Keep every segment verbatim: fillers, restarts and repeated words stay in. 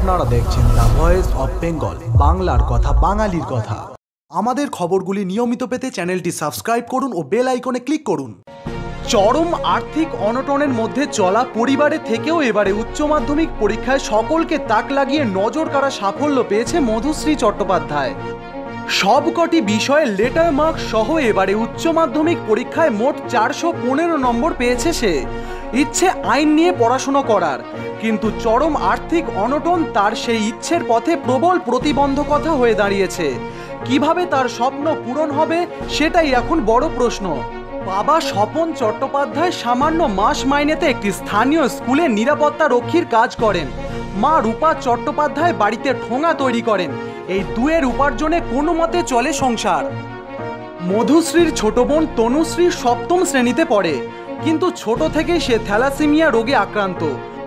আপনারা দেখছেন the voice of Bengal, বাংলার কথা, বাঙালির কথা। আমাদের খবরগুলি নিয়মিত পেতে চ্যানেলটি সাবস্ক্রাইব করুন ও বেল আইকনে ক্লিক করুন। চরম আর্থিক অনটনের মধ্যে চলা পরিবারে থেকেও এবারে উচ্চ মাধ্যমিক পরীক্ষায় সকলকে তাক লাগিয়ে নজর কাড়া সাফল্য পেয়েছে মধুশ্রী চট্টোপাধ্যায়। সবকটি বিষয়ে লেটার মার্ক সহ এবারে উচ্চ মাধ্যমিক পরীক্ষায় মোট চারশো পনেরো নম্বর পেয়েছে সে। ইচ্ছে আইন নিয়ে পড়াশুনো করার, কিন্তু চরম আর্থিক অনটন তার সেই ইচ্ছের পথে প্রবল প্রতিবন্ধকতা হয়ে দাঁড়িয়েছে। কিভাবে তার স্বপ্ন পূরণ হবে সেটাই এখন বড় প্রশ্ন। বাবা স্বপন চট্টোপাধ্যায় সামান্য মাস মাইনেতে একটি স্থানীয় স্কুলে নিরাপত্তা রক্ষীর কাজ করেন। মা রূপা চট্টোপাধ্যায় বাড়িতে ঠোঙা তৈরি করেন। এই দুয়ের উপার্জনে কোনো মতে চলে সংসার। মধুশ্রীর ছোট বোন তনুশ্রী সপ্তম শ্রেণীতে পড়ে, কিন্তু ছোট থেকে সে থ্যালাসেমিয়া রোগে আক্রান্ত।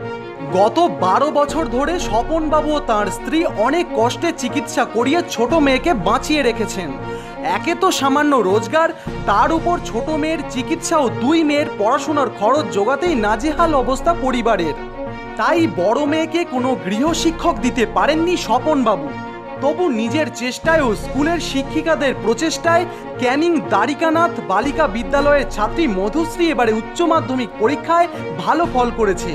গত বারো বছর ধরে স্বপনবাবু ও তাঁর স্ত্রী অনেক কষ্টে চিকিৎসা করিয়ে ছোট মেয়েকে বাঁচিয়ে রেখেছেন। একে তো সামান্য রোজগার, তার উপর ছোট মেয়ের চিকিৎসা ও দুই মেয়ের পড়াশোনার খরচ জোগাতেই নাজেহাল অবস্থা পরিবারের। তাই বড় মেয়েকে কোনো গৃহশিক্ষক দিতে পারেননি স্বপনবাবু। তবু নিজের চেষ্টায় ও স্কুলের শিক্ষিকাদের প্রচেষ্টায় ক্যানিং দ্বারিকানাথ বালিকা বিদ্যালয়ের ছাত্রী মধুশ্রী এবারে উচ্চ মাধ্যমিক পরীক্ষায় ভালো ফল করেছে।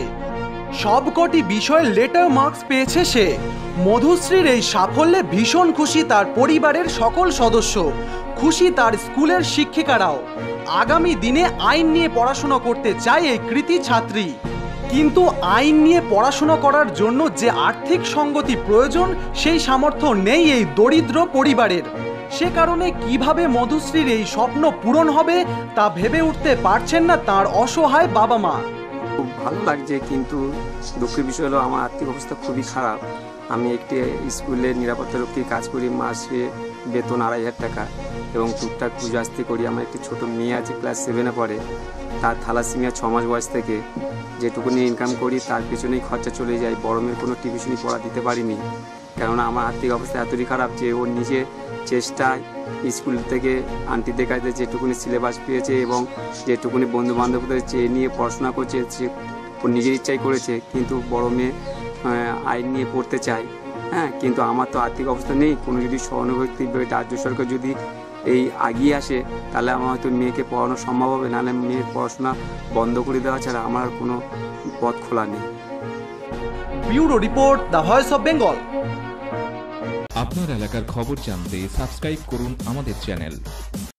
সবকটি বিষয়ে লেটার মার্কস পেয়েছে সে। মধুশ্রীর এই সাফল্যে ভীষণ খুশি তার পরিবারের সকল সদস্য, খুশি তার স্কুলের শিক্ষিকারাও। আগামী দিনে আইন নিয়ে পড়াশোনা করতে চায় এই কৃতী ছাত্রী, কিন্তু আইন নিয়ে পড়াশোনা করার জন্য যে আর্থিক সঙ্গতি প্রয়োজন সেই সামর্থ্য নেই এই দরিদ্র পরিবারের। সে কারণে কিভাবে মধুশ্রীর এই স্বপ্ন পূরণ হবে তা ভেবে উঠতে পারছেন না তার অসহায় বাবা মা। খুব ভালো লাগছে, কিন্তু দুঃখের বিষয় হলো আমার আর্থিক অবস্থা খুবই খারাপ। আমি একটি স্কুলের নিরাপত্তা রক্ষীর কাজ করি, মাসে বেতন আড়াই হাজার টাকা এবং টুকটাক পুজো আসতে করি। আমার একটি ছোট মেয়ে আছে, ক্লাস সেভেনে পড়ে। তার থ্যালাসেমিয়া ছ মাস বয়স থেকে যেটুকুনি ইনকাম করি তার পেছনেই খরচা চলে যায়। বড় মেয়ের কোনো টিউশনি পড়া দিতে পারিনি, কেননা আমার আর্থিক অবস্থা এতই খারাপ যে ওর নিজের চেষ্টায় স্কুল থেকে আন্টিদের কাছে যেটুকুনি সিলেবাস পেয়েছে এবং যেটুকুনি বন্ধু বান্ধবদের চেয়ে নিয়ে পড়াশোনা করছে সে নিজের ইচ্ছাই করেছে। কিন্তু বড় মেয়ে আইন নিয়ে পড়তে চায়, হ্যাঁ, কিন্তু আমার তো আর্থিক অবস্থা নেই। কোনো যদি সহানুভূতি রাজ্য সরকার যদি এই আগিয়ে আসে তাহলে আমার হয়তো মেয়েকে পড়ানো সম্ভব হবে, নাহলে মেয়ের পড়াশোনা বন্ধ করে দেওয়া ছাড়া আমার আর কোনো পথ খোলা নেই। Bureau report, the voice of Bengal. আপনার এলাকার খবর জানতে সাবস্ক্রাইব করুন আমাদের চ্যানেল।